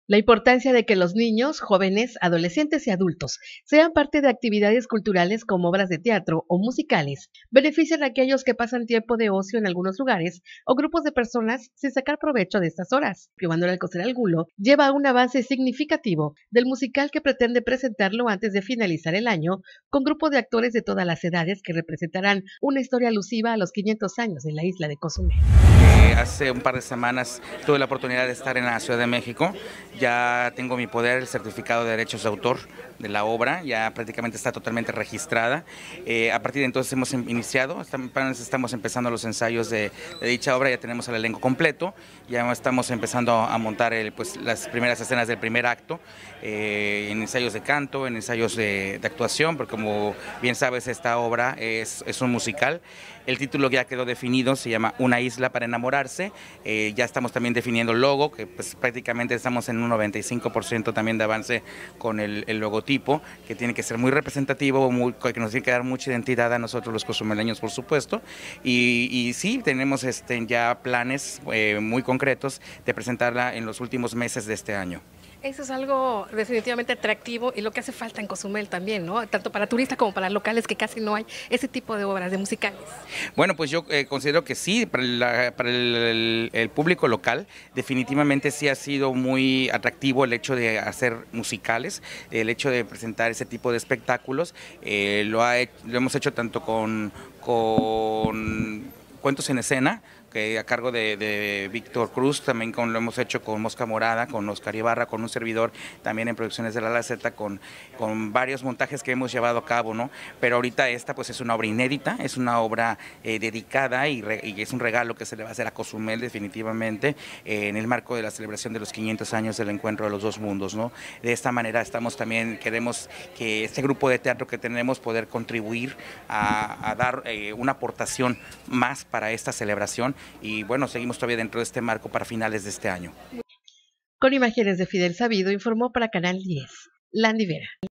La importancia de que los niños, jóvenes, adolescentes y adultos sean parte de actividades culturales como obras de teatro o musicales benefician a aquellos que pasan tiempo de ocio en algunos lugares o grupos de personas sin sacar provecho de estas horas. Manuel Alcocer Angulo lleva un avance significativo del musical que pretende presentarlo antes de finalizar el año con grupo de actores de todas las edades que representarán una historia alusiva a los 500 años de la isla de Cozumel. Hace un par de semanas tuve la oportunidad de estar en la Ciudad de México. Ya tengo mi poder, el certificado de derechos de autor de la obra, ya prácticamente está totalmente registrada. A partir de entonces hemos iniciado, estamos empezando los ensayos de dicha obra, ya tenemos el elenco completo, ya estamos empezando a montar las primeras escenas del primer acto, en ensayos de canto, en ensayos de actuación, porque como bien sabes esta obra es un musical. El título ya quedó definido, se llama Una isla para enamorarse. Ya estamos también definiendo el logo, que pues prácticamente estamos en un 95% también de avance con el logotipo, que tiene que ser muy representativo, que nos tiene que dar mucha identidad a nosotros los cozumeleños, por supuesto. Y sí, tenemos ya planes muy concretos de presentarla en los últimos meses de este año. Eso es algo definitivamente atractivo y lo que hace falta en Cozumel también, ¿no? Tanto para turistas como para locales, que casi no hay ese tipo de obras, de musicales. Bueno, pues yo considero que sí, para el público local definitivamente sí ha sido muy atractivo el hecho de hacer musicales, el hecho de presentar ese tipo de espectáculos. Lo hemos hecho tanto con Cuentos en Escena, que a cargo de Víctor Cruz, también lo hemos hecho con Mosca Morada, con Oscar Ibarra, con un servidor, también en Producciones de la Laceta, con varios montajes que hemos llevado a cabo, ¿no? Pero ahorita esta pues es una obra inédita, es una obra dedicada y es un regalo que se le va a hacer a Cozumel definitivamente, en el marco de la celebración de los 500 años del encuentro de los dos mundos, ¿no? De esta manera queremos que este grupo de teatro que tenemos poder contribuir a dar una aportación más para esta celebración. Y bueno, seguimos todavía dentro de este marco para finales de este año. Con imágenes de Fidel Sabido, informó para Canal 10, Landy Vera.